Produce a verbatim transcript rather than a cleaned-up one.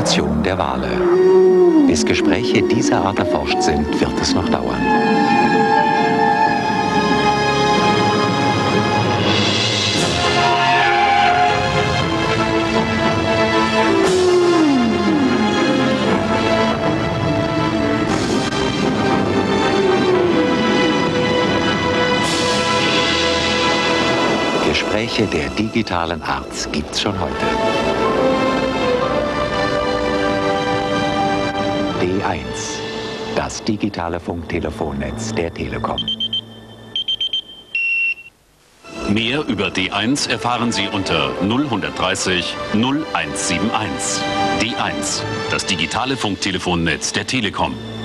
Evolution der Wale. Bis Gespräche dieser Art erforscht sind, wird es noch dauern. Gespräche der digitalen Art gibt's schon heute. D eins, das digitale Funktelefonnetz der Telekom. Mehr über D eins erfahren Sie unter null dreißig null eins eins eins. D eins, das digitale Funktelefonnetz der Telekom.